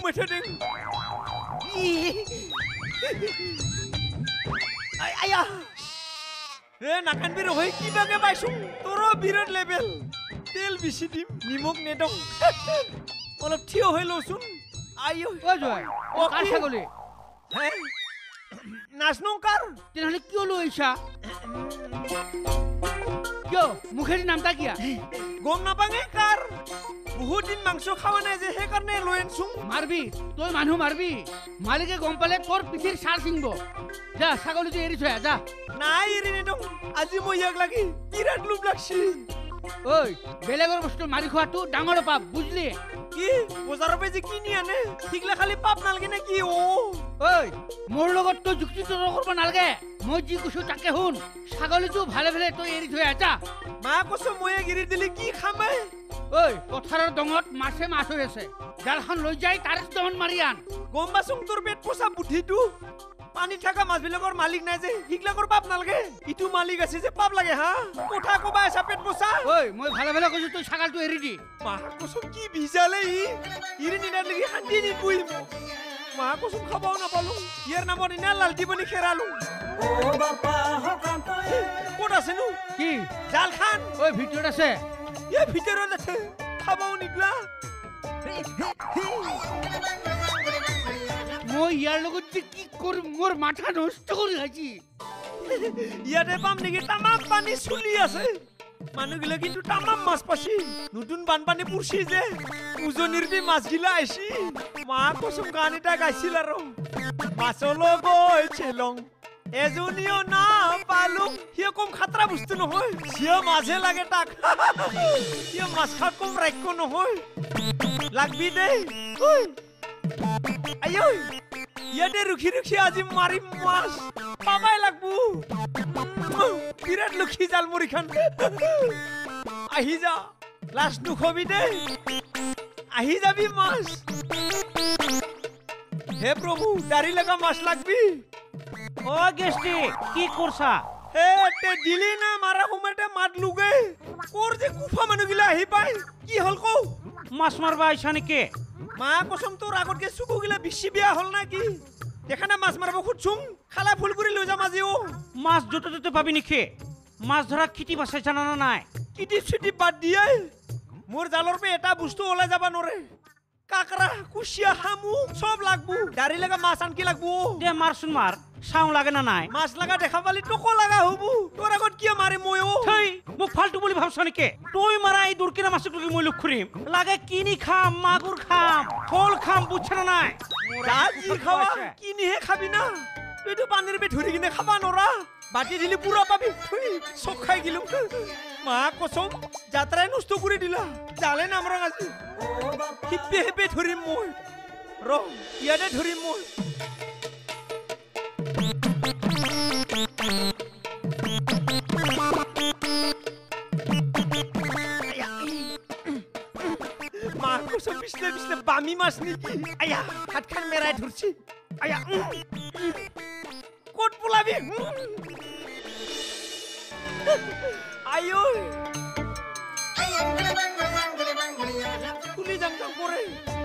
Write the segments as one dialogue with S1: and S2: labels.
S1: সোমাই থৈ দিম আয়া নাকানবি ৰৈ কিবাকে পাইছো তোৰো বিৰাট লেভেল তেল বেছি দিম নিমখ নেদম অলপ থিয় হৈ লওঁচোন আইও
S2: কাৰ ছাগলী
S1: নাচনো কাৰ
S2: তেনেহ'লে কিয় লৈ আহিছা কিয় মুখেদি নামটা কিয়া
S1: গম নাপাঙে কাৰ বহুত দিন মাংস খাওয়া নাই যে সেইকাৰণে লৈ আনছো
S2: মাৰবি তই মানুহ মাৰবি মালিকে গম পালে তোৰ পিঠিৰ সাৰ ছিংব যা ছাগলীটো এৰি থৈ যা
S1: নাই এৰি নেদম আজি মই ইয়াক লাগি বিৰাট লোভ লাগছি
S2: ঐ বেলেগৰ বস্তু মাৰি খোৱাটো ডাঙৰ পাপ বুজলি
S1: কি বজাৰৰ পৰা যে কিনি আনে ঠিকলে খালি পাপ নালাগে নে কি ঐ
S2: মোৰ লগত তই যুক্তি তৰ্ক কৰিব নালাগে মই যি কৈছো তাকে শুন ছাগলীটো ভালে ভালে তই এৰি থৈ যা
S1: মা কৈছো মই এৰি দিলে কি খামে
S2: পথাৰৰ ডঙত মাছে মাছ হৈ আছে জালখন লৈ যাই তাৰে দমন মাৰি আন
S1: গম পাচোন তোৰ পেট পোষা বুদ্ধিটো পানী থাকা মাছবিলাকৰ মালিক নাই যে হিগলাকৰ পাপ নালাগে ইটো মালিক আছে যে পাপ লাগে হা কথা কবা এসা পেট পোষা
S2: মই ভালে ভালে কৈছো তই ছাগলটো এৰি দি
S1: মা কসম কি ভিজালে ইৰি নিনাৰ লাগি শান্তি নি কই মা কসম খাবাও নাপালো ইয়াৰ নামত ইনা লালটি বনি খেৰালো ও বাপা হকাম তই কোড আছে নো
S2: কি
S1: জাল খান
S2: ভিতৰত আছে
S1: ভিতৰত আছে খাবাও নিগলা
S2: মই ইয়াৰ লগত যে কি কৰিম মোৰ মাথা নষ্ট কৰি খাইছি
S1: ইয়াতে পাম নেকি তামাম পানী চুলি আছে মানুহগিলা কিন্তু তামাম মাছ পাছি নতুন বানপানী পুৰছি যে উজনিৰ বি মাছগিলা আইছি মা কসম গান এটা গাইছিল আৰু মাছলৈ গৈছে লং এজনীও না পালো সিয়ে কম খাতৰা বস্তু নহয় সিয়ে মাছে লাগে তাক সিয়ে মাছ খা কম ৰাখ্য নহয় লাগবি দেই আইঐ ইয়াতে ৰখি ৰখি আজি মাৰিম মাছ পাবাই লাগবো বিৰাট লক্ষী জাল মুৰিখান আহি যা লাষ্ট নুখবি দেই আহি যাবি মাছ হে প্ৰভু দাড়ি লগা মাছ লাগবি
S3: ও গেষ্টি কি করছা
S1: তে দিলি না মারা সময়তে মাত লুগে কোর যে কুফা মানুগিলা আহি পাই কি হল কও
S3: মাছ মারবা আইছা নাকি
S1: মা কসম তোর আগতকে সুকুগিলা বেশি বিয়া হল নাকি দেখানা মাছ মারব খুঁজছুম খালা ফুল করে লৈ যাম আজিও
S3: মাছ যতে ততে পাবি নাকি মাছ ধরা কিটি বাসাই জানা না নাই
S1: কিটি ছুটি বাদ দিয়ে মোর জালর পে এটা বস্তু ওলাই যাবা নরে কাকরা কুশিয়া হামু সব লাগবো দাড়ি লাগা মাছ আনকি লাগবো
S3: দে মারছুন মার সাউ লাগে না নাই
S1: মাছ লাগা দেখা পালি টকো লাগা হবু তোর আগত কি মারে ময়ও
S3: থই মোক ফালতু বলি ভাবছ নাকি তুই মারা এই দুরকিনা মাছক লগি মই লুক খুরিম লাগে কিনি খাম মাগুর খাম ফল খাম বুঝছ না নাই
S1: যা জি খাওয়া কিনি হে খাবি না তুই তো পানির বে ধরি কিনে খাবা নরা বাটি দিলি পুরা পাবি সব খাই গিলুম মা কসম যাত্রায় নষ্ট করে দিলা জালে নামরং আজি হিপে হিপে ধরিম মই র ইয়াতে ধরিম মই মা কসম পিছলে পিছলে বামি মাছ নেকি আয়া হাত খান মেরাই ধরছি আয়া কোট পোলাবি আয়ো কুলি যাম যাম করে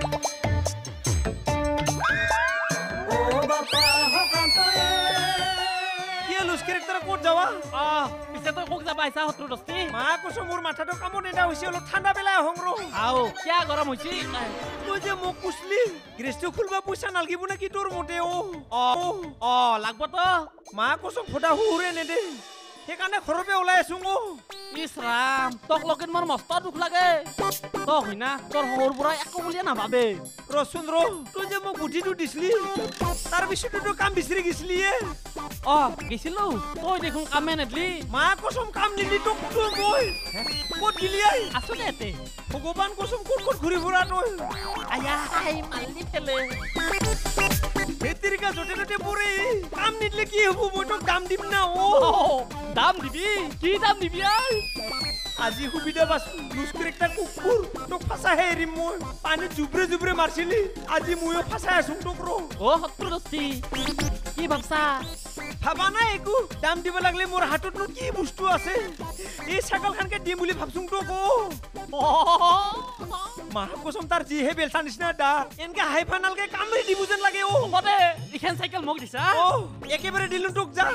S1: ও বাবা হকাম তই কি লুস ক্যারেক্টার কোট যাওয়া
S3: পিছে তো কোক যাবা আইছা হত্র দস্তি
S1: মা কসো মোর মাথাটো কামো নেদা হইছে অলপ ঠান্ডা বেলা হংরো
S3: আও কিয়া গরম হইছি
S1: তুই যে মোক কুছলি গ্রেস্টো খুলবা পয়সা নালগিব নাকি তোর মোটে ও
S3: লাগবো তো
S1: মা কসম ফটা হুরে নেদে সেইকাৰণে ঘৰপে ওলাই আছো
S3: ইছৰাম তোক লগিন মোৰ মস্ত দুখ লাগে তো হয় না তোৰ সৰুৰ পৰা একো বুলিয়ে নাভাবে
S1: ৰচোন ৰ তই যে মোক বুদ্ধিটো দিছিলি তাৰ পিছতো তই কাম বিচাৰি গেছিলিয়ে
S3: গেছিলো তই দেখোন কামে নেদলি
S1: মা কসম কাম নিদি তোক তই মই ক'ত গিলিয়াই
S3: আছো দে এতে
S1: ভগৱান কসম ক'ত ক'ত ঘূৰি ফুৰা তই
S3: আয়া মালনি ফেলে
S1: ভেতিৰিকা য'তে ত'তে পৰে কাম নিদিলে কি হ'ব মই তোক দাম দিম না
S3: দাম দিবি কি দাম দিবি
S1: আজি সুবিধা পাইছো লুচকুৰ একটা কুকুৰ তোক ফাঁচাহে এৰিম মই পানীত জুবৰে জুবৰে মাৰছিলি আজি ময়ো ফাঁচাই আছো তোক ৰ
S3: শত্ৰু দস্তি কি ভাবছা
S1: ভাবা নাই একো দাম দিব লাগিলে মোৰ হাততনো কি বস্তু আছে এই ছাগলখানকে দিম বুলি ভাবছোং তোক মা কসম তাৰ যিহে বেলচা নিচিনা দা এনকে হাই ফাইনালকে কামৰি দিব যেন লাগে ও
S3: মতে ইখান চাইকেল মোক দিছা
S1: ও একেবাৰে দিলুন তোক যা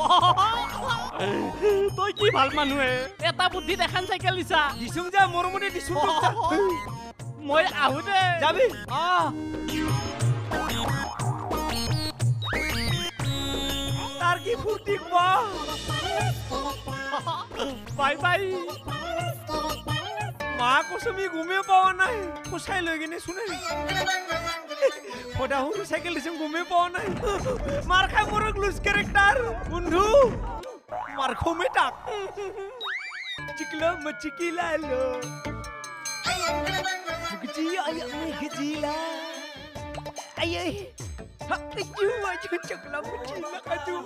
S3: তই কি ভাল মানুহে এটা বুদ্ধি দেখান চাইকেল দিছা
S1: দিছুং যা মৰমতে দিছুং তোক যা
S3: মই আহো দে
S1: যাবি তাৰ কি ফুৰ্তি কোৱা
S3: বাই বাই
S1: মা কসমি ঘুমিয়ে পাওয়া নাই কোসাই লৈ কিনে শুনে সদা সৰু চাইকেল দিছুং ঘুমিয়ে পাওয়া নাই মাৰ খাই মোৰ লুজ ক্যারেক্টার বন্ধু মার খমে টাক চিকলো মচিকিলা লো মুকজি আই মেঘজিলা আই আই হাকজু আজু চকলা মচিলা কাজু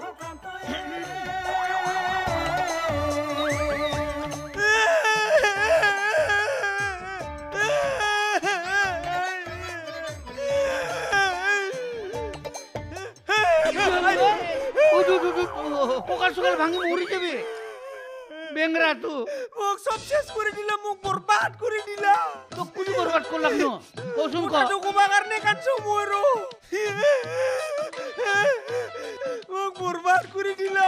S2: পোকার সুগার ভাঙি মরি যাবে বেংরা তো
S1: মোক সব শেষ করে দিলা মোক বরবাদ করে দিলা
S2: তো কুনি বরবাদ করলাম না কসম কর
S1: তো কুবা কারণে কানছো মরো মোক বরবাদ করে দিলা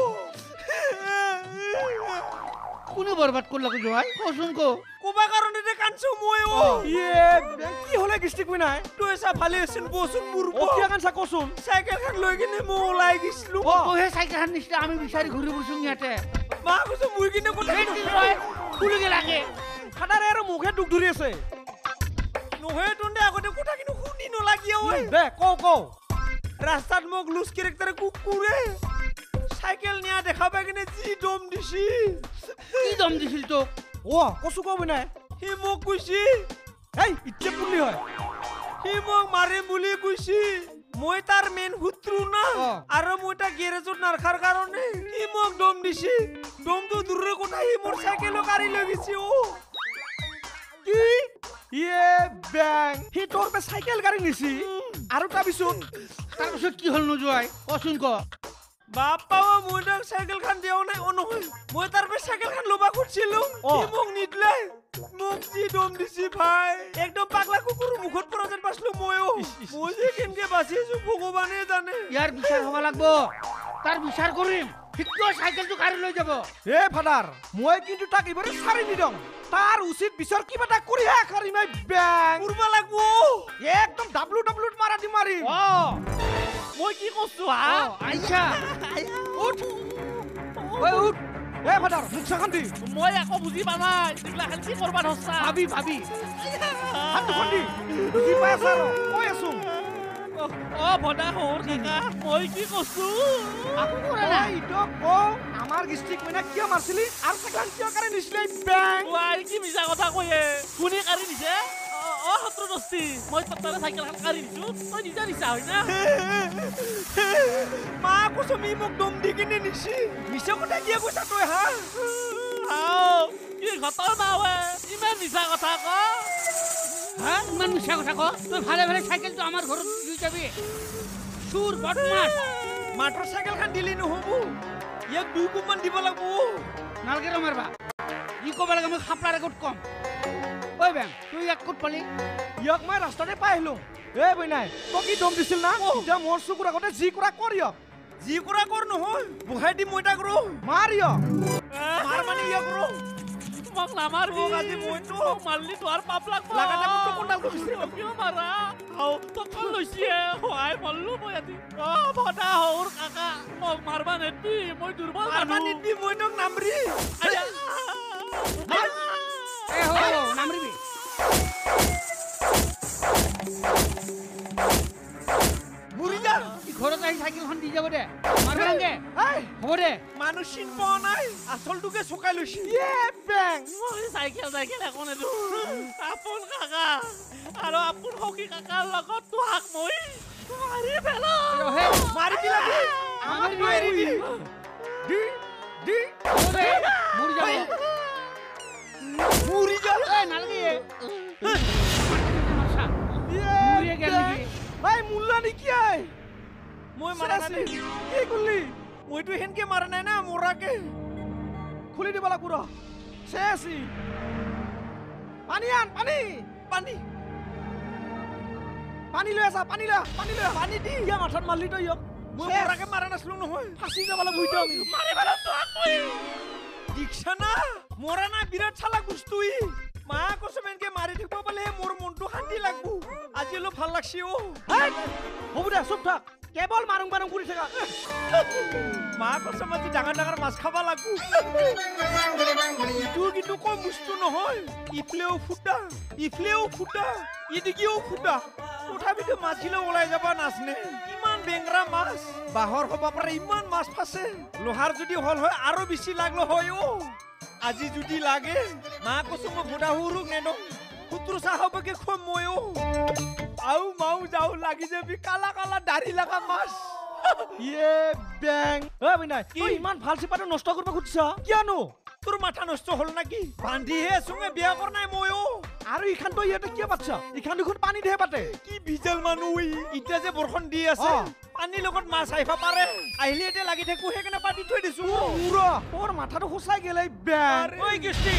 S2: কুনি বরবাদ করলা কো জয় কসম কো
S1: কুবা কারণে কানছো মই ও ইয়ে কি হলে গিস্টিক কই নাই তো এসা ভালে আছেন বসুন মুরব ও কি কানছা কসুন সাইকেল খান লৈ কিনে মো ওলাই গিছলু
S2: ও হে সাইকেল হান নিছটা আমি বিচারি ঘুরি বুসুং ইয়াতে
S1: মা কসু মুই কিনে কথা
S2: কুলি গে লাগে
S1: খাদারে আর মুখে দুখ ধরি আছে নহে টন্ডে আগতে কথা কিনো শুনি ন লাগিয়া ওই দে কও রাস্তাত মোক লুজ ক্যারেক্টারে কুকুরে সাইকেল নিয়া দেখা পাই কিনে জি দম দিছি
S2: কি দম দিছিল তো
S1: ও কসু কব নাই হি মোক কইছি এই ইচ্ছে পুলি হয় হি মোক মারে বুলি কইছি মই তার মেন হুত্রু না আর মই তা গ্যারেজত নারখার কারণে হি মোক দম দিছি দম তো দূরের কথা হি মোর সাইকেল গাড়ি লৈ গেছি ও কি ইয়ে ব্যাং হি তোর পে সাইকেল গাড়ি নিছি আর তাবিছুন
S2: তার পিছত কি হল নজয় কসম কো
S1: বাপ্পা মই তাক সাইকেল খান দিও নাই ও নহয় মই তার পে সাইকেল খান লবা খুঁজছিলো হি মোক নিদলে মোক জি দম দিছি ভাই একদম পাগলা কুকুর মুখত পড়া যেন পাছলো ময়ও মই যে কেনকে বাঁচিছো ভগবানে জানে
S2: ইয়ার বিচার হবা লাগবো তার বিচার করিম ঠিকটো সাইকেলটো গাড়ি লৈ যাব
S1: এ ফাদার মই কিন্তু তাক এবারে সারি নিদম তার উচিত বিচার কিবাটা করি হে করি মাই ব্যাং উড়বা লাগবো একদম ডাব্লু মারা দি মারি
S3: ও মই কি কছু হা
S2: আইছা
S1: উঠ ওই উঠ এ ফাদার মুখ সাখান দি
S3: মই একো বুজি পা নাই এইগিলা খান কি করবা ধরছা
S2: ভাবি ভাবি
S1: হাত খন্দি বুজি পাই আছা ৰ কই আছো
S3: ও ভদা হোর কাকা মই কি কছু
S2: আকো করে না
S1: ইটো কো আমার ডিস্ট্রিক্ট মানে কিয় মারছিলি আর সাইকেল কিয় কারে নিছলে ব্যাং
S3: ওয়াই কি মিছা কথা কয়ে কোনে কাৰি দিছে ও হত্র দস্তি মই তত্তারে সাইকেল খান কাৰি দিছো তই নিজে দিছা হয় না
S1: মা কসমি মোক দম দি কিনে নিছি মিছা কথা কিয় কৈছা তই হা
S3: আও কি ঘটনা হয় ইমান মিছা কথা ক
S2: হ্যাঁ ইমান মিছা কথা কো তুই ভালে ভালে সাইকেলটো আমার ঘৰত দি যাবি সুর বদমাস
S1: মাটৰ সাইকেল খান দিলি নহব ইয়াক 2 কুমান দিব লাগবো
S2: নালগে ৰ মারবা ই কব লাগে মই খাপলাৰ আগত কম ওই বেং তুই এক কোট পালি
S1: ইয়াক মই ৰাস্তাতে পাই আহিলো এ বই নাই তই কি দম দিছিল না এতিয়া মোৰ চকুৰ আগতে যি কৰা কৰিয় যি কৰা কৰ নহয় বুহাই দি মই তাক ৰ মাৰিয় মাৰ মানে ইয়াক ৰ
S3: মোক নামাৰবি
S1: আজি মইতো
S3: মারলি তো আর পাপ লাগবো
S1: লাগাতে মোক তো কোনডাল কৰিছে
S3: কিয় মাৰা আও তো কোন লৈছে হয় মল্লু মই আজি ও ভদা হোর কাকা মোক মারবা নেতি মই দুর্বল
S1: মাৰবা নিদি মই তোক নামৰি
S2: এ হো নামৰিবি
S1: মুৰি যা
S2: ই ঘৰত আহি সাইকেলখন দি যাব দে মাৰবা লাগে
S1: এই
S2: হ'ব দে
S1: মানুহ চিন পোৱা নাই আচলটোকে চকাই লৈছি ইয়ে বেং
S3: মই চাইকেল এখন এদু আপোন কাকা আৰু আপোন হকি কাকাৰ লগত তোহাক মই মাৰি পেলা
S2: হে
S1: মাৰি দিলাবি আমাক মাৰিবি দি দি
S2: দে মুৰি যাব
S1: মুৰি যা
S2: এ নালগে মুৰিয়ে গেল নেকি
S1: ভাই মুল্লা নেকি আই মই মাৰা নাই কি করলি মইতো হেনকে মারা নাই না মোরাকে খুলি দিব লাগবো র শেষই পানি আন পানি পানী
S4: পানী লৈ আছা পানী লৈ
S1: পানী দি
S4: ইয়া মাথাত মাৰলি তই ইয়ক
S1: মই মৰাকে মাৰা নাছিলো নহয়
S4: ফাঁচি যাব লাগিব এতিয়া আমি
S1: মাৰি পেলাম তো আকৌ দীক্ষা না মৰা নাই বিৰাট চালাক বস্তু ই মা কচম এনেকে মাৰি থাকিব পালে মোৰ মনটো শান্তি লাগব আজি অলপ ভাল লাগছি অ
S4: হ'ব দে চুপ থাক কেৱল মাৰুং মাৰুং কৰি থাকা
S1: মা কচম আজি ডাঙৰ ডাঙৰ মাছ খাব লাগব ইটো কিন্তু কম বস্তু নহয় ইফলেও ফুটা ইদিকেও ফুটা তথাপিতো মাছগিলা ওলাই যাব নাচনে ইমান বেংৰা মাছ বাঁহৰ হ'ব পাৰে ইমান মাছ ফাঁচে লোহাৰ যদি হল হয় আৰু বেছি লাগলো হয় অ আজি যদি লাগে মা কচম মই বুঢ়া সৰুক নেদম পুত্র সাহাবকে খুব ময়ো আউ মাউ যাও লাগি যাবি কালা কালা দাড়ি লাগা মাছ
S4: ইয়ে বেং ঐ বিনাই তুই ইমান ভাল চিপাটো নষ্ট কৰিব খুজিছা কিয়নো
S1: তোর মাথা নষ্ট হল নাকি বান্ধিহে সঙ্গে বিয়া কর নাই ময়ো
S4: আৰু ইখান তই ইয়াতে কিয় পাতছা ইখান দেখোন পানী দেহে পাতে
S1: কি বিজল মানুহ ইটা যে বৰষুণ দি আছে পানী লগত মাছ আহিবা পাৰে আহিলে এতিয়া লাগি থাকো সেইকাৰণে পাতি থৈ দিছো
S4: উৰা তোৰ মাথাটো খুচাই গেলে বেং
S1: ঐ গিষ্টি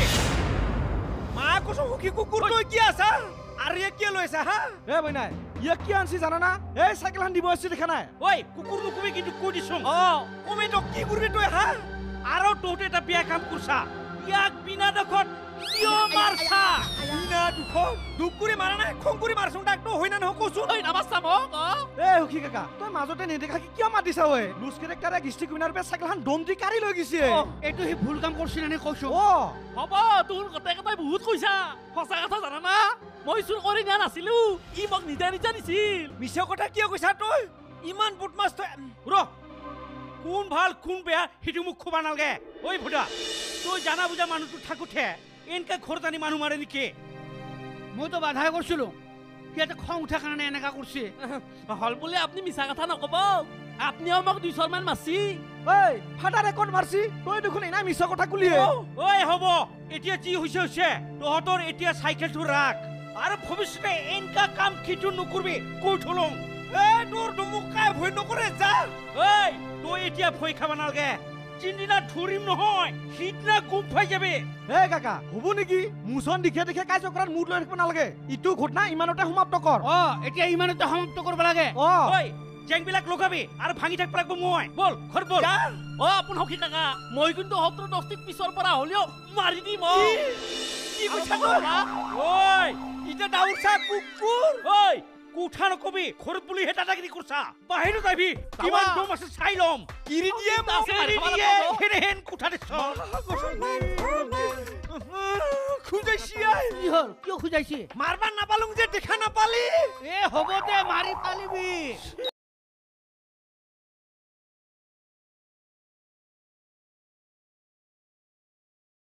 S1: মা কচু সুখী কুকুৰ তই কি আছা আৰু এ কি লৈছা হা
S4: এ বিনাই ইয়া কি আনছি জানা না এই চাইকেলখন দিব আছে দেখা নাই
S3: ঐ কুকুৰ নুকুবি কিন্তু কৈ দিছো
S1: কমে তো কি কৰিবি তই হা
S3: আৰু তহঁতে এটা বেয়া কাম কৰছা ইয়াক বিনা দখত কিয় মাৰছা
S1: বিনা দুখ দুখ কৰি মাৰা নাই খং কৰি মাৰছোন তাকতো হৈ না নহয় কচোন
S3: ঐ নামাস্তা মোক
S4: এ সুখী কাকা তই মাজতে নেদেখা কি কিয় মাতিছা ঐ লুজ কেৰেক্টাৰে ডিষ্ট্ৰিক্ট উইনাৰ পে চাইকেলখন দম দি কাঢ়ি লৈ গৈছে
S2: এইটো সি ভুল কাম কৰিছিল নে কৈছো
S3: হ'ব তোৰ গোটেই কথাই বহুত কৈছা সঁচা কথা জানা না মই চুৰ কৰি নিয়া নাছিলো ই মোক নিজা নিজা দিছিল
S1: মিছা কথা কিয় কৈছা তই ইমান বুটমাছ তই
S3: ৰ কোন ভাল কোন বেয়া সেইটো মোক খোবা নালাগে ঐ ভুদা তই জানা বুজা মানুহটো থাকোতে এনেকে ঘৰত আনি মানুহ মাৰে নেকি
S2: মইতো বাধাই কৰিছিলো সিহঁতে খং উঠা কাৰণে এনেকা কৰিছে
S3: হল বোলে আপুনি মিছা কথা নকব আপুনিও মোক 200 মান মাৰছি
S4: ঐ ফাটা ৰেকৰ্ড মাৰছি তই দেখোন এনা মিছা কথা কুলিয়ে
S3: ঐ হ'ব এতিয়া যি হৈছে হৈছে তহঁতৰ এতিয়া চাইকেলটো ৰাখ আৰু ভৱিষ্যতে এনেকা কাম কিটো নকৰবি কৈ থলং
S1: এ তোৰ দুমুকাই ভয় নকৰে যা
S3: ঐ তই এতিয়া ভয় খাব নালাগে চিন্দিনা ধৰিম নহয় সিদিনা গুম পাই যাবি
S4: এ কাকা হ'ব নেকি মুছন দেখে দেখে কাজ কৰাৰ মুড লৈ ৰাখিব নালাগে ইটো ঘটনা ইমানতে সমাপ্ত কৰ
S2: এতিয়া ইমানতে সমাপ্ত কৰিব লাগে
S4: ঐ
S3: জেংবিলাক লগাবি আৰু ভাঙি থাকিব লাগিব মই বল ঘৰ বল আপোন সখী কাকা মই কিন্তু 17-10 পিছৰ পৰা হলেও মাৰি দিম
S1: কি কৈছা তই ঐ ইটা দাউৰছা কুকুৰ
S3: ঐ কুঠা নকবি ঘৰত বুলি হেতা দাগিৰি কৰছা বাহিৰত আহিবি কিমান দম আছে চাই লম
S1: কিৰি দিয়ে
S3: হেন কুঠা দিছ
S1: খুজাইছি
S2: কি হ'ল কিয় খুজাইছে
S1: মাৰবা নাপালুং যে দেখা নাপালি
S2: এ হ'ব দে মাৰি পালিবি